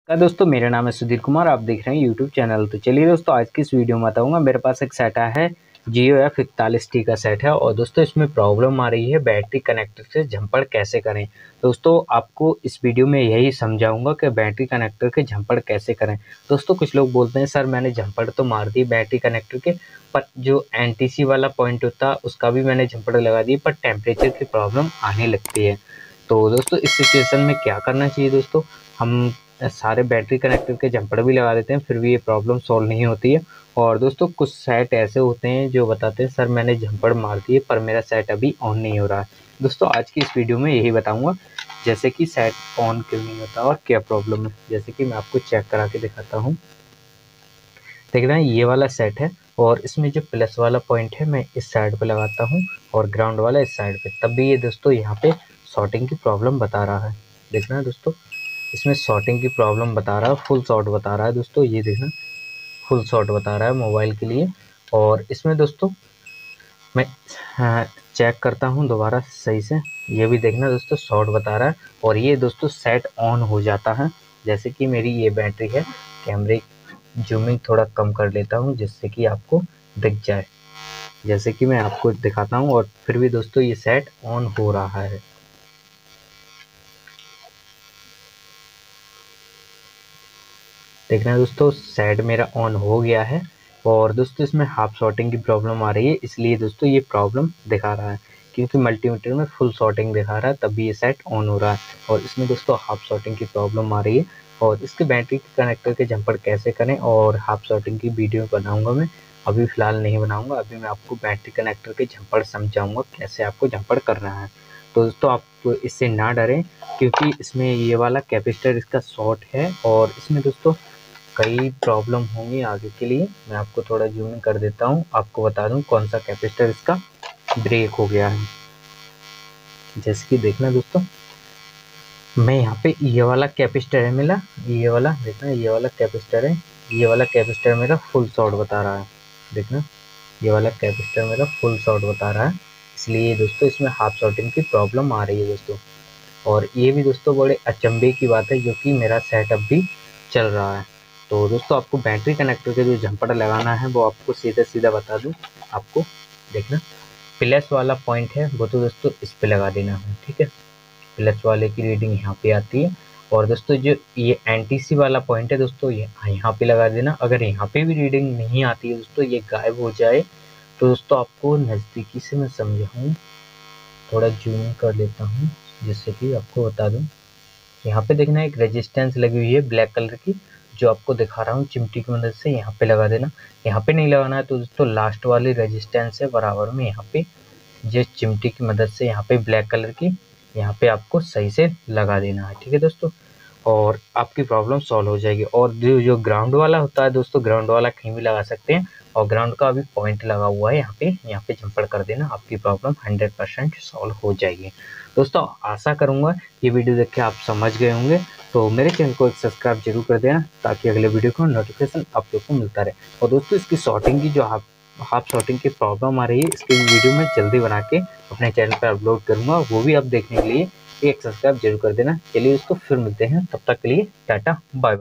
दोस्तों मेरा नाम है सुधीर कुमार, आप देख रहे हैं यूट्यूब चैनल। तो चलिए दोस्तों, आज की इस वीडियो में बताऊंगा। मेरे पास एक सेट आया है, जियो F41T का सेट है और दोस्तों इसमें प्रॉब्लम आ रही है बैटरी कनेक्टर से झंपड़ कैसे करें। दोस्तों आपको इस वीडियो में यही समझाऊंगा कि बैटरी कनेक्टर के झंपड़ कैसे करें। दोस्तों कुछ लोग बोलते हैं सर मैंने झंपड़ तो मार दी बैटरी कनेक्टर के, पर जो NTC वाला पॉइंट होता है उसका भी मैंने झंपड़ लगा दी, पर टेम्परेचर की प्रॉब्लम आने लगती है। तो दोस्तों इस सिचुएशन में क्या करना चाहिए। दोस्तों हम सारे बैटरी कनेक्टर के जम्पर भी लगा देते हैं, फिर भी ये प्रॉब्लम सॉल्व नहीं होती है। और दोस्तों कुछ सेट ऐसे होते हैं जो बताते हैं सर मैंने जम्पर मार दिए पर मेरा सेट अभी ऑन नहीं हो रहा है। दोस्तों आज की इस वीडियो में यही बताऊंगा, जैसे कि सेट ऑन क्यों नहीं होता और क्या प्रॉब्लम है। जैसे कि मैं आपको चेक करा के दिखाता हूँ। देख रहे हैं ये वाला सेट है और इसमें जो प्लस वाला पॉइंट है मैं इस साइड पे लगाता हूँ और ग्राउंड वाला इस साइड पे, तब भी ये दोस्तों यहाँ पे शॉर्टिंग की प्रॉब्लम बता रहा है। देखना है दोस्तों, इसमें शॉर्टिंग की प्रॉब्लम बता रहा है, फुल शॉर्ट बता रहा है। दोस्तों ये देखना फुल शॉर्ट बता रहा है मोबाइल के लिए। और इसमें दोस्तों मैं चेक करता हूँ दोबारा सही से, ये भी देखना दोस्तों शॉर्ट बता रहा है। और ये दोस्तों सेट ऑन हो जाता है। जैसे कि मेरी ये बैटरी है, कैमरे जूमिंग थोड़ा कम कर लेता हूँ जिससे कि आपको दिख जाए। जैसे कि मैं आपको दिखाता हूँ और फिर भी दोस्तों ये सेट ऑन हो रहा है। देखना दोस्तों सेट मेरा ऑन हो गया है। और दोस्तों इसमें हाफ शॉर्टिंग की प्रॉब्लम आ रही है, इसलिए दोस्तों ये प्रॉब्लम दिखा रहा है, क्योंकि मल्टीमीटर में फुल शॉर्टिंग दिखा रहा है तभी ये सेट ऑन हो रहा है। और इसमें दोस्तों हाफ शॉर्टिंग की प्रॉब्लम आ रही है। और इसके बैटरी के कनेक्टर के जम्पर कैसे करें और हाफ शॉर्टिंग की वीडियो बनाऊंगा मैं, अभी फ़िलहाल नहीं बनाऊंगा। अभी मैं आपको बैटरी कनेक्टर के जम्पर समझाऊंगा कैसे आपको जम्पर करना है। तो दोस्तों आप इससे ना डरें, क्योंकि इसमें ये वाला कैपेसिटर इसका शॉर्ट है और इसमें दोस्तों कई प्रॉब्लम होंगी आगे के लिए। मैं आपको थोड़ा जूम इन कर देता हूँ, आपको बता दूँ कौन सा कैपेसिटर इसका ब्रेक हो गया है। जैसे कि देखना दोस्तों, मैं यहाँ पे ये वाला कैपेसिटर है मिला, ये वाला देखना, ये वाला कैपेसिटर है, ये वाला कैपेसिटर मेरा फुल शॉर्ट बता रहा है। देखना ये वाला कैपेसिटर मेरा फुल शॉर्ट बता रहा है, इसलिए दोस्तों इसमें हाफ शॉर्टिंग की प्रॉब्लम आ रही है दोस्तों। और ये भी दोस्तों बड़े अचंभे की बात है, जो कि मेरा सेटअप भी चल रहा है। तो दोस्तों आपको बैटरी कनेक्टर के जो जम्पर लगाना है वो आपको सीधा सीधा बता दूं आपको। देखना प्लस वाला पॉइंट है वो तो दोस्तों इस पे लगा देना है, ठीक है। प्लस वाले की रीडिंग यहाँ पे आती है। और दोस्तों जो ये NTC वाला पॉइंट है दोस्तों, ये यहाँ पे लगा देना। अगर यहाँ पे भी रीडिंग नहीं आती है दोस्तों, ये गायब हो जाए, तो दोस्तों आपको नज़दीकी से मैं समझाऊँ, थोड़ा जूम कर लेता हूँ जिससे कि आपको बता दूँ। यहाँ पे देखना एक रेजिस्टेंस लगी हुई है ब्लैक कलर की, जो आपको दिखा रहा हूँ चिमटी की मदद से, यहाँ पे लगा देना। यहाँ पे नहीं लगाना है तो दोस्तों लास्ट वाली रेजिस्टेंस है बराबर में, यहाँ पे जिस चिमटी की मदद से यहाँ पे ब्लैक कलर की, यहाँ पे आपको सही से लगा देना है, ठीक है दोस्तों। और आपकी प्रॉब्लम सॉल्व हो जाएगी। और जो ग्राउंड वाला होता है दोस्तों, ग्राउंड वाला कहीं भी लगा सकते हैं और ग्राउंड का अभी पॉइंट लगा हुआ है यहाँ पे जंपर कर देना, आपकी प्रॉब्लम 100% सॉल्व हो जाएगी। दोस्तों आशा करूँगा ये वीडियो देख के आप समझ गए होंगे। तो मेरे चैनल को एक सब्सक्राइब जरूर कर देना, ताकि अगले वीडियो का नोटिफिकेशन आप लोग को मिलता रहे। और दोस्तों इसकी शॉर्टिंग की जो हाफ शॉर्टिंग की प्रॉब्लम आ रही है, इसकी वीडियो मैं जल्दी बना के अपने चैनल पर अपलोड करूँगा, वो भी आप देखने के लिए एक सब्सक्राइब जरूर कर देना। चलिए दोस्तों फिर मिलते हैं, तब तक के लिए टाटा बाय।